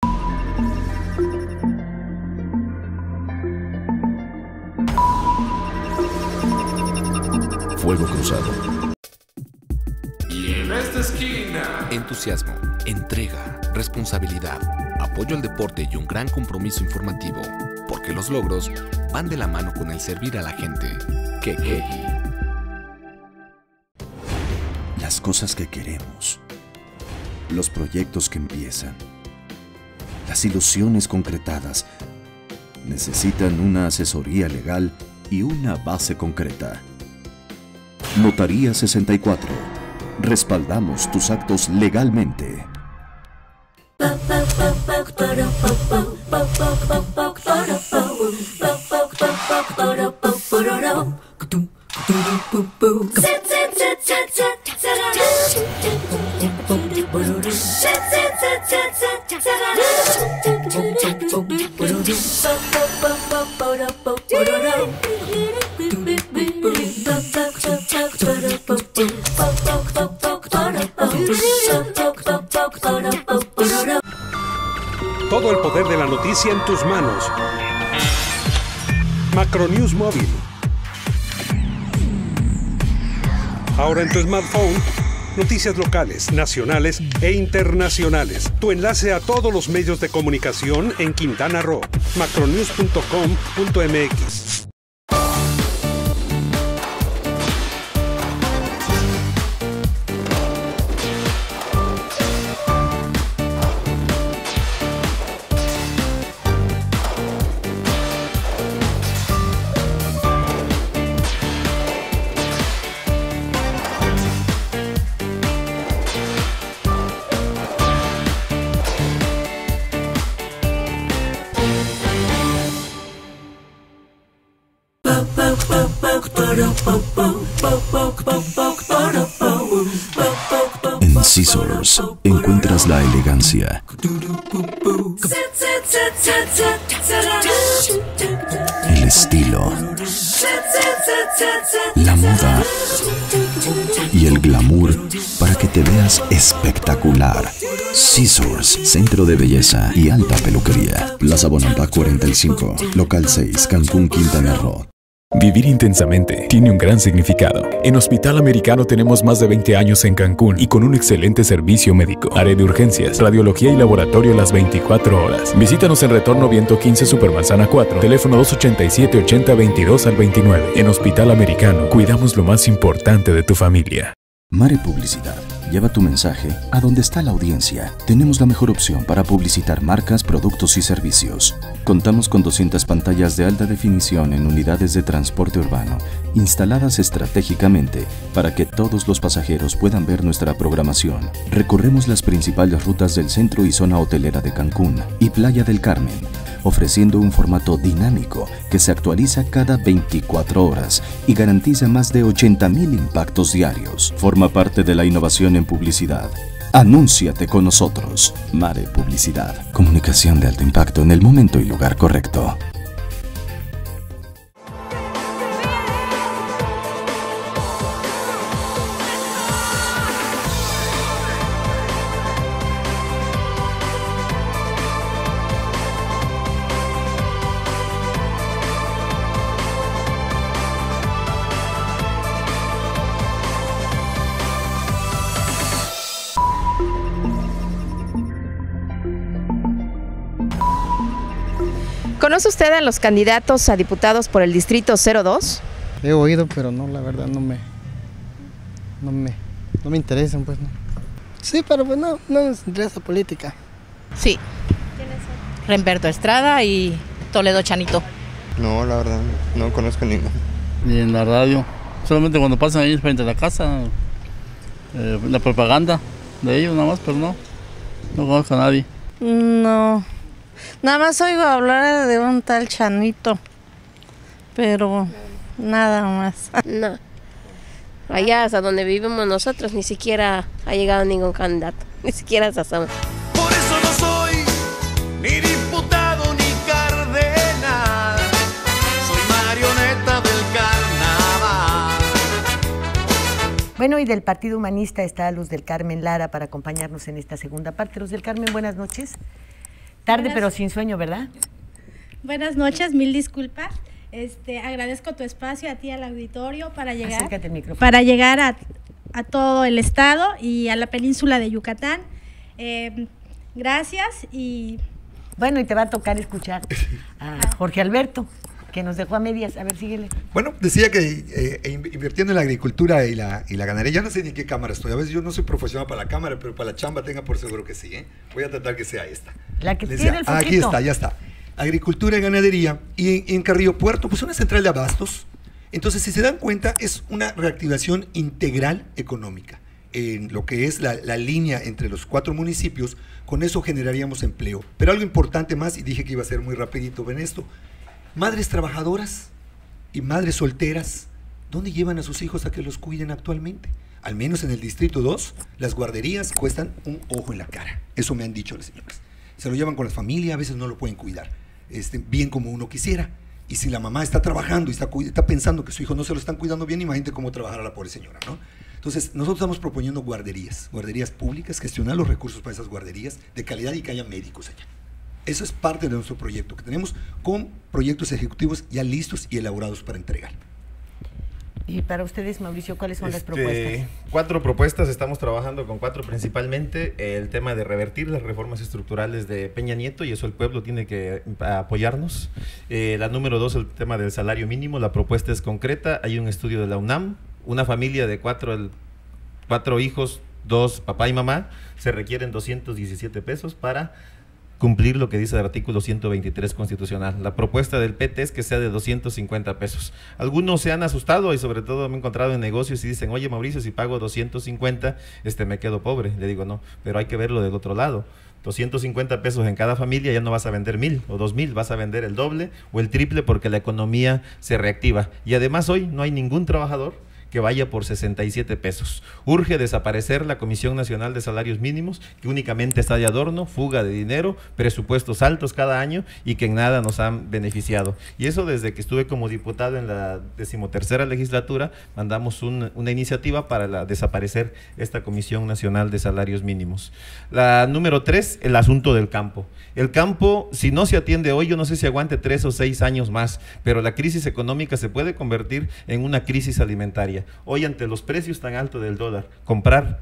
Fuego Cruzado. Y en esta esquina, entusiasmo, entrega, responsabilidad, apoyo al deporte y un gran compromiso informativo, porque los logros van de la mano con el servir a la gente. Kekegi. Las cosas que queremos, los proyectos que empiezan, las ilusiones concretadas, necesitan una asesoría legal y una base concreta. Notaría 64. Respaldamos tus actos legalmente. Todo el poder de la noticia en tus manos. Macronews Móvil. Ahora en tu smartphone, noticias locales, nacionales e internacionales. Tu enlace a todos los medios de comunicación en Quintana Roo. macronews.com.mx. En Scissors encuentras la elegancia, el estilo, la moda y el glamour para que te veas espectacular. Scissors, centro de belleza y alta peluquería. Plaza Bonampak 45, local 6, Cancún, Quintana Roo. Vivir intensamente tiene un gran significado. En Hospital Americano tenemos más de 20 años en Cancún y con un excelente servicio médico. Área de urgencias, radiología y laboratorio las 24 horas. Visítanos en Retorno Viento 15 Supermanzana 4, teléfono 287-8022 al 29. En Hospital Americano cuidamos lo más importante de tu familia. Mare Publicidad. Lleva tu mensaje a donde está la audiencia. Tenemos la mejor opción para publicitar marcas, productos y servicios. Contamos con 200 pantallas de alta definición en unidades de transporte urbano, instaladas estratégicamente para que todos los pasajeros puedan ver nuestra programación. Recorremos las principales rutas del centro y zona hotelera de Cancún y Playa del Carmen, ofreciendo un formato dinámico que se actualiza cada 24 horas y garantiza más de 80,000 impactos diarios. Forma parte de la innovación en publicidad. Anúnciate con nosotros. Mare Publicidad. Comunicación de alto impacto en el momento y lugar correcto. ¿Conoce usted a los candidatos a diputados por el Distrito 02? He oído, pero no, la verdad no me interesan, pues no. Sí, pero pues no nos interesa política. Sí. ¿Quiénes son? Remberto Estrada y Toledo Chanito. No, la verdad, no conozco ninguno. Ni en la radio, solamente cuando pasan ahí frente a la casa, la propaganda de ellos nada más, pero no conozco a nadie. No. Nada más oigo hablar de un tal Chanito, pero nada más. No. Allá hasta donde vivimos nosotros ni siquiera ha llegado ningún candidato, ni siquiera esa zona. Por eso no soy ni diputado ni cardenal, soy marioneta del carnaval. Bueno, y del Partido Humanista está Luz del Carmen Lara para acompañarnos en esta segunda parte. Luz del Carmen, buenas noches. Tarde pero sin sueño, ¿verdad? Buenas noches, mil disculpas. Agradezco tu espacio a ti, al auditorio, para llegar a todo el estado y a la península de Yucatán. Gracias y... Bueno, y te va a tocar escuchar a Jorge Alberto, que nos dejó a medias. A ver, síguele. Bueno, decía que invirtiendo en la agricultura y la ganadería, ya no sé ni en qué cámara estoy. A veces yo no soy profesional para la cámara, pero para la chamba tenga por seguro que sí. Voy a tratar que sea esta. La que tiene el foquito. Aquí está, ya está. Agricultura y ganadería. Y en Carrillo Puerto, pues una central de abastos. Entonces, si se dan cuenta, es una reactivación integral económica. En lo que es la línea entre los 4 municipios, con eso generaríamos empleo. Pero algo importante más, y dije que iba a ser muy rapidito, ven esto. Madres trabajadoras y madres solteras, ¿dónde llevan a sus hijos a que los cuiden actualmente? Al menos en el Distrito 2, las guarderías cuestan un ojo en la cara. Eso me han dicho las señoras. Se lo llevan con la familia, a veces no lo pueden cuidar bien como uno quisiera. Y si la mamá está trabajando y está pensando que su hijo no se lo están cuidando bien, imagínate cómo trabajará la pobre señora, ¿no? Entonces, nosotros estamos proponiendo guarderías públicas, gestionar los recursos para esas guarderías de calidad y que haya médicos allá. Eso es parte de nuestro proyecto, que tenemos con proyectos ejecutivos ya listos y elaborados para entregar. Y para ustedes, Mauricio, ¿cuáles son las propuestas? 4 propuestas, estamos trabajando con 4 principalmente. El tema de revertir las reformas estructurales de Peña Nieto, y eso el pueblo tiene que apoyarnos. La número 2, el tema del salario mínimo. La propuesta es concreta, hay un estudio de la UNAM, una familia de 4 hijos, 2 papá y mamá, se requieren 217 pesos para cumplir lo que dice el artículo 123 constitucional. La propuesta del PT es que sea de 250 pesos. Algunos se han asustado y sobre todo me he encontrado en negocios y dicen, oye Mauricio, si pago 250, me quedo pobre. Le digo, no, pero hay que verlo del otro lado. 250 pesos en cada familia, ya no vas a vender 1,000 o 2,000, vas a vender el doble o el triple porque la economía se reactiva. Y además hoy no hay ningún trabajador que vaya por 67 pesos. Urge desaparecer la Comisión Nacional de Salarios Mínimos, que únicamente está de adorno, fuga de dinero, presupuestos altos cada año y que en nada nos han beneficiado. Y eso desde que estuve como diputado en la 13ª legislatura, mandamos una iniciativa para desaparecer esta Comisión Nacional de Salarios Mínimos. La número 3, el asunto del campo. El campo, si no se atiende hoy, yo no sé si aguante 3 o 6 años más, pero la crisis económica se puede convertir en una crisis alimentaria. Hoy, ante los precios tan altos del dólar, comprar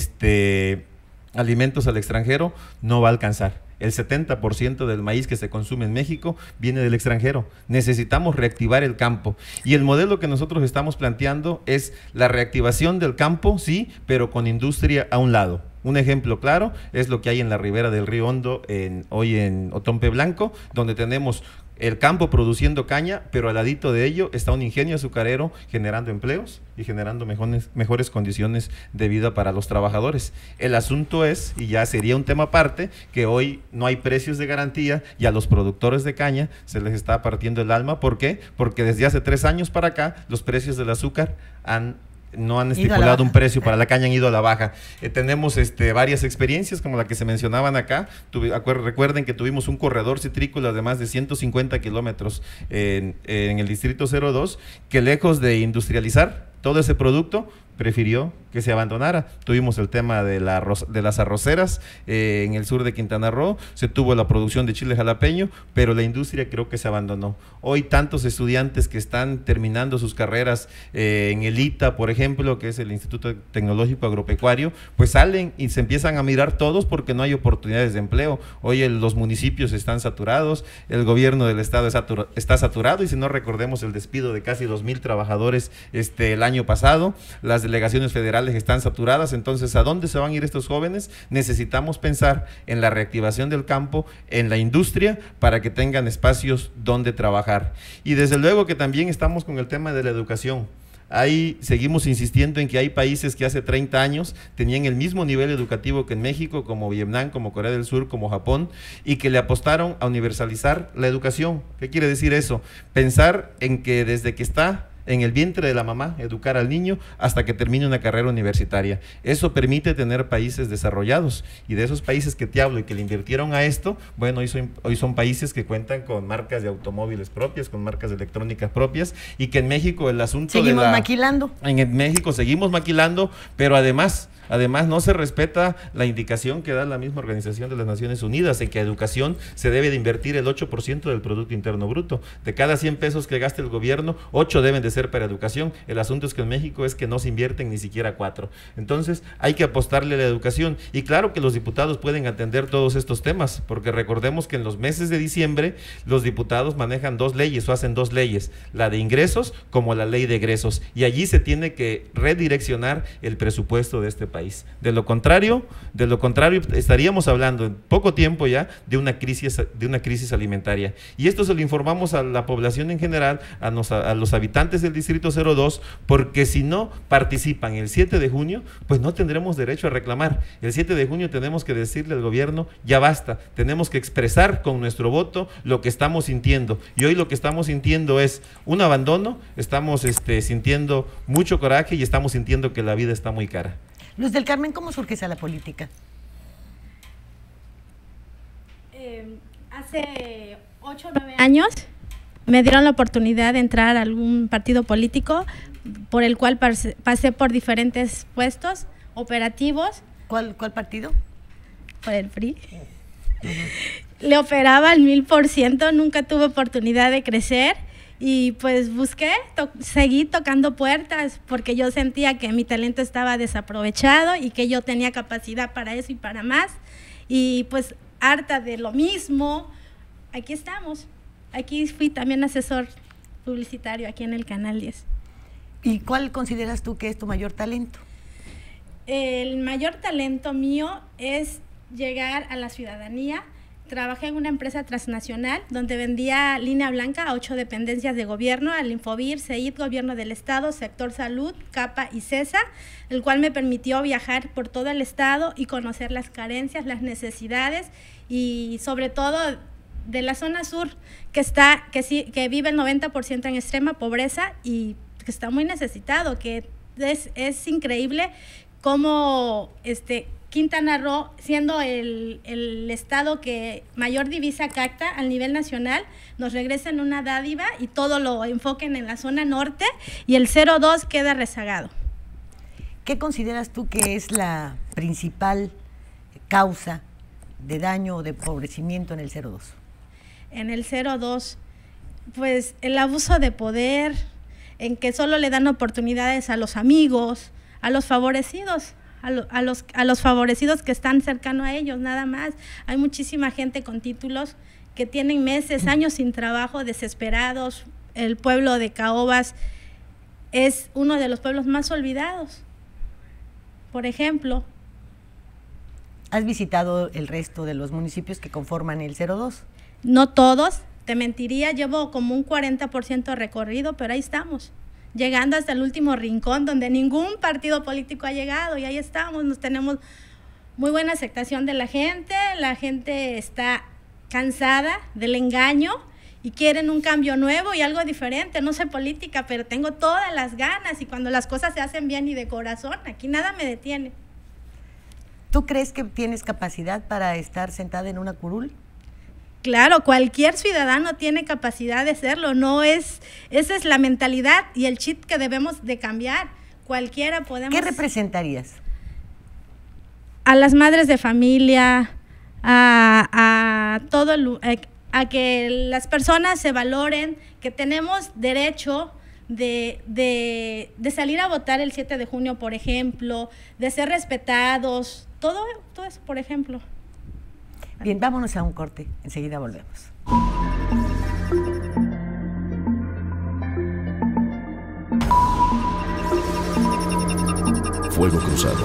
alimentos al extranjero no va a alcanzar. El 70% del maíz que se consume en México viene del extranjero. Necesitamos reactivar el campo. Y el modelo que nosotros estamos planteando es la reactivación del campo, sí, pero con industria a un lado. Un ejemplo claro es lo que hay en la ribera del Río Hondo, hoy en Otompe Blanco, donde tenemos el campo produciendo caña, pero al ladito de ello está un ingenio azucarero generando empleos y generando mejores condiciones de vida para los trabajadores. El asunto es, y ya sería un tema aparte, que hoy no hay precios de garantía y a los productores de caña se les está partiendo el alma. ¿Por qué? Porque desde hace 3 años para acá los precios del azúcar no han estipulado un precio para la caña, han ido a la baja. Tenemos varias experiencias como la que se mencionaban acá. Recuerden que tuvimos un corredor citrícola de más de 150 kilómetros en el distrito 02, que lejos de industrializar todo ese producto, prefirió que se abandonara. Tuvimos el tema de las arroceras en el sur de Quintana Roo, se tuvo la producción de chile jalapeño, pero la industria creo que se abandonó. Hoy tantos estudiantes que están terminando sus carreras en el ITA, por ejemplo, que es el Instituto Tecnológico Agropecuario, pues salen y se empiezan a mirar todos porque no hay oportunidades de empleo. Hoy los municipios están saturados, el gobierno del estado está saturado, y si no, recordemos el despido de casi 2,000 trabajadores el año pasado. Las delegaciones federales están saturadas. Entonces, ¿a dónde se van a ir estos jóvenes? Necesitamos pensar en la reactivación del campo, en la industria, para que tengan espacios donde trabajar. Y desde luego que también estamos con el tema de la educación. Ahí seguimos insistiendo en que hay países que hace 30 años tenían el mismo nivel educativo que en México, como Vietnam, como Corea del Sur, como Japón, y que le apostaron a universalizar la educación. ¿Qué quiere decir eso? Pensar en que desde que está en el vientre de la mamá, educar al niño hasta que termine una carrera universitaria. Eso permite tener países desarrollados, y de esos países que te hablo y que le invirtieron a esto, bueno, hoy son países que cuentan con marcas de automóviles propias, con marcas de electrónicas propias, y que en México el asunto seguimos maquilando. En México seguimos maquilando, pero además no se respeta la indicación que da la misma Organización de las Naciones Unidas, en que a educación se debe de invertir el 8% del Producto Interno Bruto. De cada 100 pesos que gaste el gobierno, 8 deben de ser para educación. El asunto es que en México es que no se invierten ni siquiera 4. Entonces hay que apostarle a la educación, y claro que los diputados pueden atender todos estos temas, porque recordemos que en los meses de diciembre los diputados manejan 2 leyes o hacen 2 leyes, la de ingresos como la ley de egresos, y allí se tiene que redireccionar el presupuesto de este país. De lo contrario estaríamos hablando en poco tiempo ya de una crisis alimentaria. Y esto se lo informamos a la población en general, a los habitantes del distrito 02, porque si no participan el 7 de junio, pues no tendremos derecho a reclamar. El 7 de junio tenemos que decirle al gobierno, ya basta, tenemos que expresar con nuestro voto lo que estamos sintiendo. Y hoy lo que estamos sintiendo es un abandono, estamos sintiendo mucho coraje y estamos sintiendo que la vida está muy cara. Luz del Carmen, ¿cómo surges a la política? Hace 8 o 9 años me dieron la oportunidad de entrar a algún partido político, por el cual pasé por diferentes puestos operativos. ¿Cuál partido? Por el PRI. Le operaba al 1000%, nunca tuve oportunidad de crecer. Y pues seguí tocando puertas, porque yo sentía que mi talento estaba desaprovechado y que yo tenía capacidad para eso y para más. Y pues harta de lo mismo, aquí estamos. Aquí fui también asesor publicitario aquí en el Canal 10. ¿Y cuál consideras tú que es tu mayor talento? El mayor talento mío es llegar a la ciudadanía, trabajé en una empresa transnacional donde vendía línea blanca a 8 dependencias de gobierno, al Infobir, CEID, Gobierno del Estado, Sector Salud, CAPA y CESA, el cual me permitió viajar por todo el estado y conocer las carencias, las necesidades y sobre todo de la zona sur que vive el 90% en extrema pobreza y que está muy necesitado, que es increíble cómo Quintana Roo, siendo el estado que mayor divisa capta al nivel nacional, nos regresen una dádiva y todo lo enfoquen en la zona norte y el 02 queda rezagado. ¿Qué consideras tú que es la principal causa de daño o de empobrecimiento en el 02? En el 02, pues el abuso de poder, en que solo le dan oportunidades a los amigos, a los favorecidos, a los favorecidos que están cercanos a ellos, nada más. Hay muchísima gente con títulos que tienen meses, años sin trabajo, desesperados. El pueblo de Caobas es uno de los pueblos más olvidados. Por ejemplo. ¿Has visitado el resto de los municipios que conforman el 02? No todos, te mentiría, llevo como un 40% recorrido, pero ahí estamos. Llegando hasta el último rincón donde ningún partido político ha llegado y ahí estamos, tenemos muy buena aceptación de la gente está cansada del engaño y quieren un cambio nuevo y algo diferente. No sé política, pero tengo todas las ganas y cuando las cosas se hacen bien y de corazón, aquí nada me detiene. ¿Tú crees que tienes capacidad para estar sentada en una curul? Claro, cualquier ciudadano tiene capacidad de serlo, esa es la mentalidad y el chip que debemos de cambiar. Cualquiera podemos. ¿Qué representarías? A las madres de familia, a que las personas se valoren, que tenemos derecho de salir a votar el 7 de junio, por ejemplo, de ser respetados, todo eso, por ejemplo. Bien, vámonos a un corte, enseguida volvemos. Fuego Cruzado.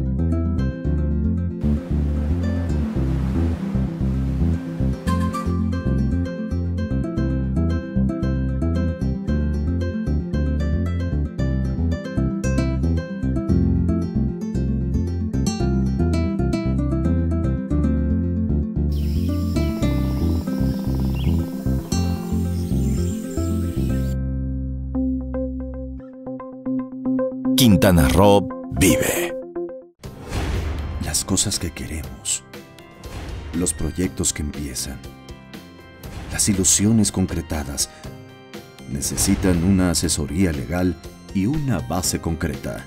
Quintana Roo vive. Las cosas que queremos, los proyectos que empiezan, las ilusiones concretadas, necesitan una asesoría legal y una base concreta.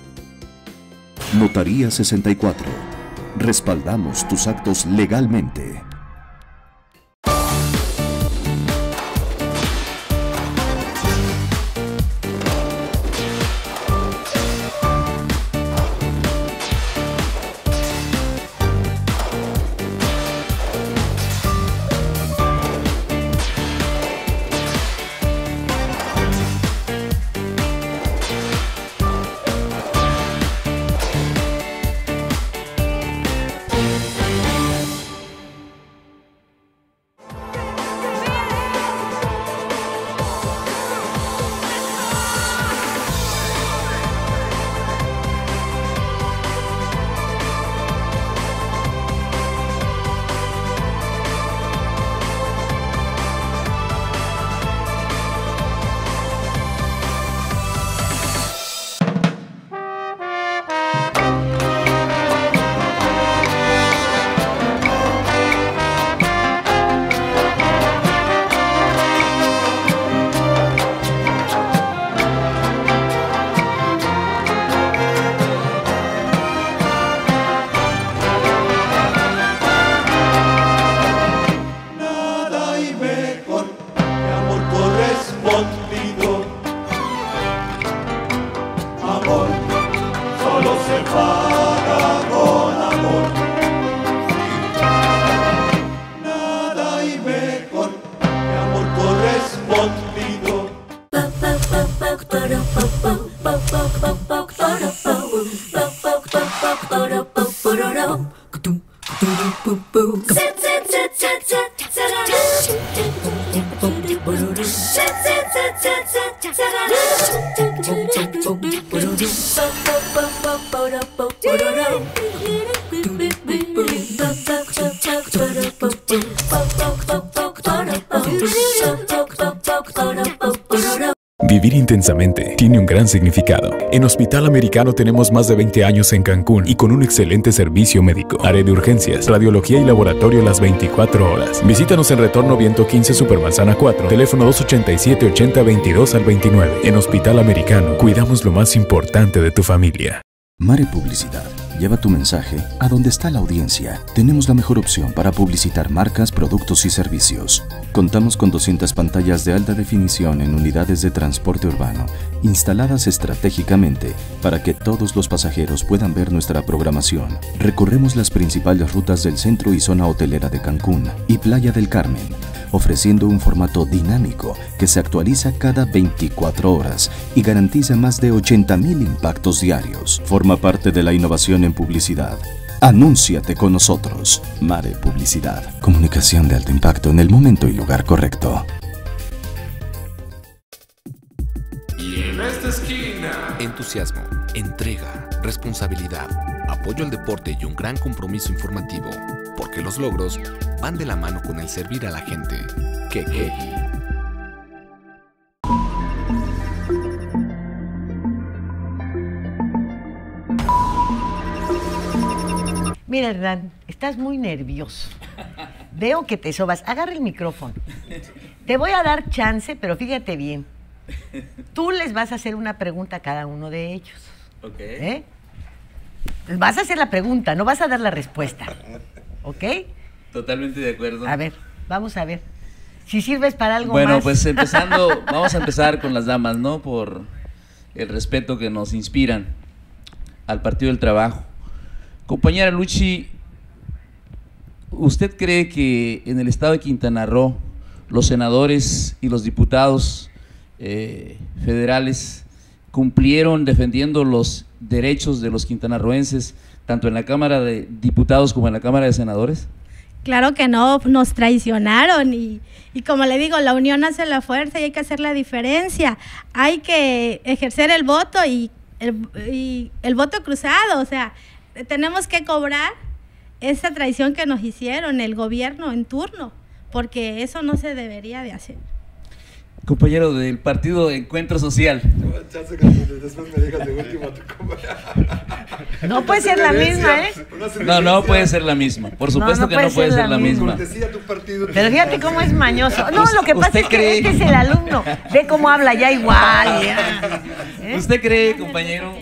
Notaría 64. Respaldamos tus actos legalmente. Sit, sit, sit, sit, sit. Vivir intensamente tiene un gran significado. En Hospital Americano tenemos más de 20 años en Cancún y con un excelente servicio médico. Área de urgencias, radiología y laboratorio las 24 horas. Visítanos en Retorno Viento 15 Supermanzana 4, teléfono 287-8022 al 29. En Hospital Americano, cuidamos lo más importante de tu familia. Mare Publicidad. Lleva tu mensaje a donde está la audiencia. Tenemos la mejor opción para publicitar marcas, productos y servicios. Contamos con 200 pantallas de alta definición en unidades de transporte urbano, instaladas estratégicamente para que todos los pasajeros puedan ver nuestra programación. Recorremos las principales rutas del centro y zona hotelera de Cancún y Playa del Carmen, ofreciendo un formato dinámico que se actualiza cada 24 horas y garantiza más de 80,000 impactos diarios. Forma parte de la innovación en publicidad. Anúnciate con nosotros. Mare Publicidad. Comunicación de alto impacto en el momento y lugar correcto. Y en esta esquina, entusiasmo, entrega, responsabilidad, apoyo al deporte y un gran compromiso informativo. Porque los logros van de la mano con el servir a la gente. Que. Mira, Hernán, estás muy nervioso. Veo que te sobas. Agarra el micrófono. Te voy a dar chance, pero fíjate bien. Tú les vas a hacer una pregunta a cada uno de ellos. Ok. Les vas a hacer la pregunta, no vas a dar la respuesta. ¿Ok? Totalmente de acuerdo. A ver, vamos a ver. Si sirves para algo bueno, más. pues vamos a empezar con las damas, ¿no? Por el respeto que nos inspiran al Partido del Trabajo. Compañera Luchi, ¿usted cree que en el estado de Quintana Roo los senadores y los diputados federales cumplieron defendiendo los derechos de los quintanarroenses, tanto en la Cámara de Diputados como en la Cámara de Senadores? Claro que no, nos traicionaron y como le digo, la unión hace la fuerza y hay que hacer la diferencia. Hay que ejercer el voto y el voto cruzado, o sea, tenemos que cobrar esa traición que nos hicieron el gobierno en turno, porque eso no se debería de hacer. Compañero del Partido Encuentro Social. No puede ser la misma, ¿eh? No puede ser la misma. Por supuesto que no puede ser la misma. Pero fíjate cómo es mañoso. No, lo que pasa es que este es el alumno. Ve cómo habla ya igual. Ya. ¿Usted cree, compañero,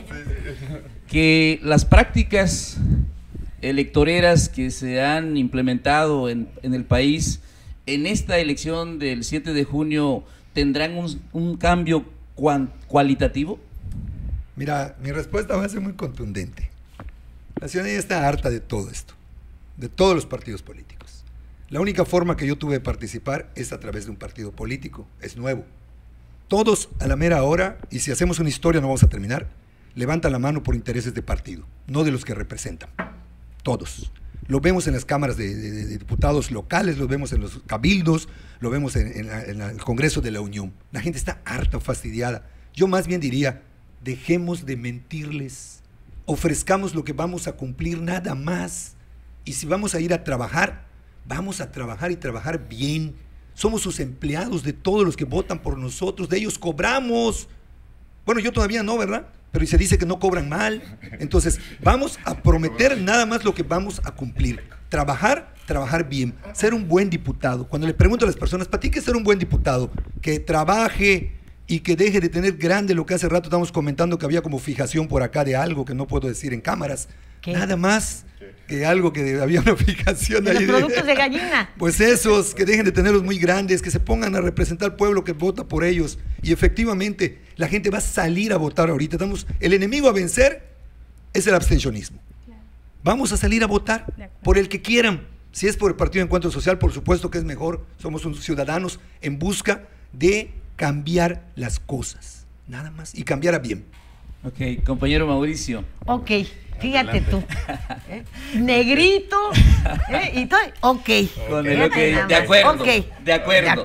que las prácticas electoreras que se han implementado en el país en esta elección del 7 de junio tendrán un cambio cualitativo? Mira, mi respuesta va a ser muy contundente. La ciudadanía está harta de todo esto, de todos los partidos políticos. La única forma que yo tuve de participar es a través de un partido político, es nuevo. Todos a la mera hora, y si hacemos una historia no vamos a terminar, levantan la mano por intereses de partido, no de los que representan. Todos. Lo vemos en las cámaras de diputados locales, lo vemos en los cabildos, lo vemos en el Congreso de la Unión. La gente está harta, fastidiada. Yo más bien diría, dejemos de mentirles, ofrezcamos lo que vamos a cumplir, nada más. Y si vamos a ir a trabajar, vamos a trabajar y trabajar bien. Somos sus empleados, de todos los que votan por nosotros, de ellos cobramos. Bueno, yo todavía no, ¿verdad? Pero se dice que no cobran mal. Entonces, vamos a prometer nada más lo que vamos a cumplir. Trabajar bien, ser un buen diputado. Cuando le pregunto a las personas, ¿para ti qué es ser un buen diputado? Que trabaje y que deje de tener grande lo que hace rato estamos comentando que había como fijación por acá de algo que no puedo decir en cámaras. ¿Qué? Nada más que algo que había una fijación de ahí. Los productos de gallina. Pues esos, que dejen de tenerlos muy grandes, que se pongan a representar al pueblo que vota por ellos. Y efectivamente, la gente va a salir a votar ahorita. El enemigo a vencer es el abstencionismo. Vamos a salir a votar por el que quieran. Si es por el Partido de Encuentro Social, por supuesto que es mejor. Somos unos ciudadanos en busca de cambiar las cosas. Nada más. Y cambiar a bien. Ok, compañero Mauricio. Ok. Fíjate tú, negrito, y todo, ok. Con el ok, de acuerdo, okay. De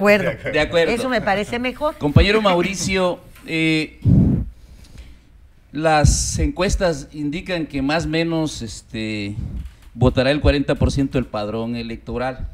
acuerdo. Eso me parece mejor. Compañero Mauricio, Las encuestas indican que más o menos votará el 40% del padrón electoral.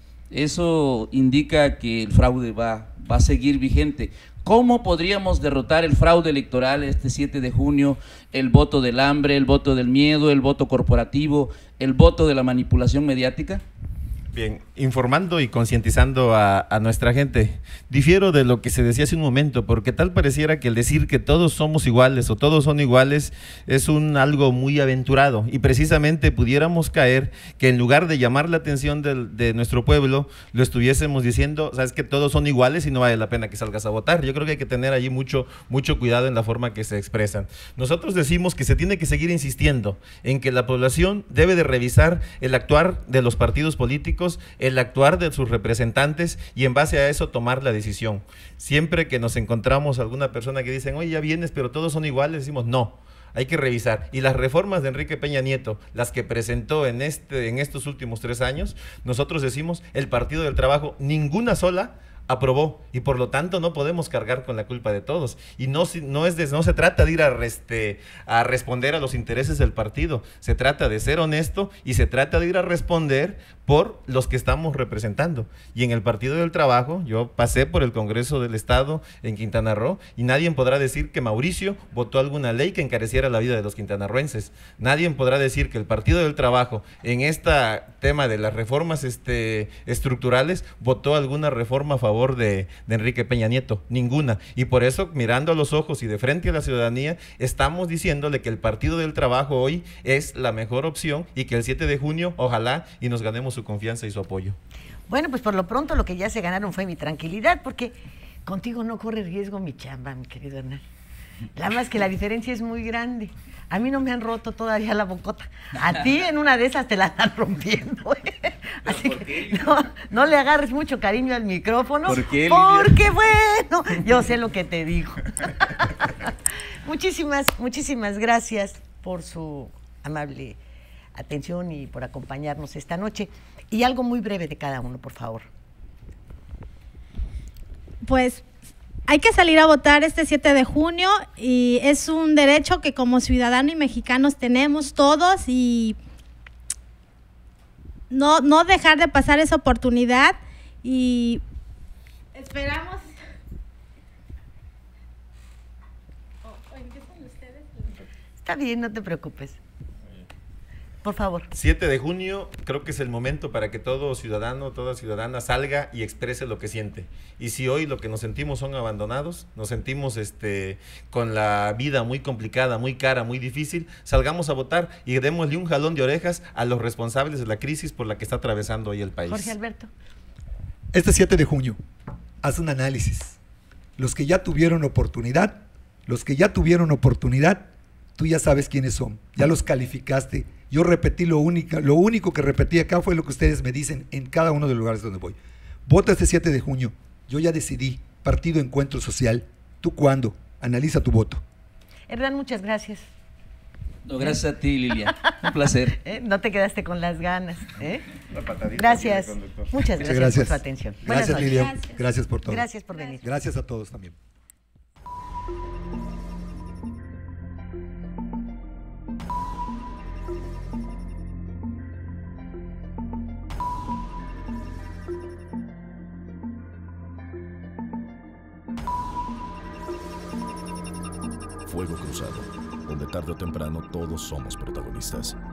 Eso indica que el fraude va a seguir vigente. ¿Cómo podríamos derrotar el fraude electoral este 7 de junio? El voto del hambre, el voto del miedo, el voto corporativo, el voto de la manipulación mediática. Bien, informando y concientizando a nuestra gente. Difiero de lo que se decía hace un momento, porque tal pareciera que el decir que todos somos iguales o todos son iguales es algo muy aventurado, y precisamente pudiéramos caer que en lugar de llamar la atención de nuestro pueblo, lo estuviésemos diciendo, sabes que todos son iguales y no vale la pena que salgas a votar. Yo creo que hay que tener allí mucho cuidado en la forma que se expresan. Nosotros decimos que se tiene que seguir insistiendo en que la población debe de revisar el actuar de los partidos políticos, el actuar de sus representantes, y en base a eso tomar la decisión. Siempre que nos encontramos alguna persona que dicen, oye, ya vienes, pero todos son iguales, decimos, no, hay que revisar. Y las reformas de Enrique Peña Nieto, las que presentó en estos últimos 3 años, nosotros decimos, el Partido del Trabajo, ninguna sola aprobó, y por lo tanto no podemos cargar con la culpa de todos. Y no se trata de ir a responder a los intereses del partido, se trata de ser honesto y se trata de ir a responder por los que estamos representando. Y en el Partido del Trabajo, yo pasé por el Congreso del Estado en Quintana Roo, y nadie podrá decir que Mauricio votó alguna ley que encareciera la vida de los quintanarroenses. Nadie podrá decir que el Partido del Trabajo en este tema de las reformas estructurales votó alguna reforma a favor de Enrique Peña Nieto. Ninguna. Y por eso, mirando a los ojos y de frente a la ciudadanía, estamos diciéndole que el Partido del Trabajo hoy es la mejor opción, y que el 7 de junio, ojalá, y nos ganemos su confianza y su apoyo. Bueno, pues por lo pronto lo que ya se ganaron fue mi tranquilidad, porque contigo no corre riesgo mi chamba, mi querido Hernán. Nada más que la diferencia es muy grande. A mí no me han roto todavía la bocota. A ti en una de esas te la están rompiendo. Así que no le agarres mucho cariño al micrófono. ¿Por qué, porque bueno, yo sé lo que te digo. Muchísimas gracias por su amable atención y por acompañarnos esta noche. Y algo muy breve de cada uno, por favor. Pues hay que salir a votar este 7 de junio, y es un derecho que como ciudadanos y mexicanos tenemos todos, y no dejar de pasar esa oportunidad, y esperamos. Está bien, no te preocupes. Por favor. 7 de junio creo que es el momento para que todo ciudadano, toda ciudadana salga y exprese lo que siente. Y si hoy lo que nos sentimos son abandonados, nos sentimos con la vida muy complicada, muy cara, muy difícil, salgamos a votar y démosle un jalón de orejas a los responsables de la crisis por la que está atravesando hoy el país. Jorge Alberto. Este 7 de junio, haz un análisis. Los que ya tuvieron oportunidad, tú ya sabes quiénes son, ya los calificaste. Yo repetí lo único que repetí acá fue lo que ustedes me dicen en cada uno de los lugares donde voy. Vota este 7 de junio. Yo ya decidí. Partido Encuentro Social. ¿Tú cuándo? Analiza tu voto. Hernán, muchas gracias. No, gracias a ti, Lilia. Un placer. No te quedaste con las ganas. Gracias. Muchas gracias por su atención. Gracias, Lilia. Gracias por todo. Gracias por venir. Gracias a todos también. Fuego Cruzado, donde tarde o temprano todos somos protagonistas.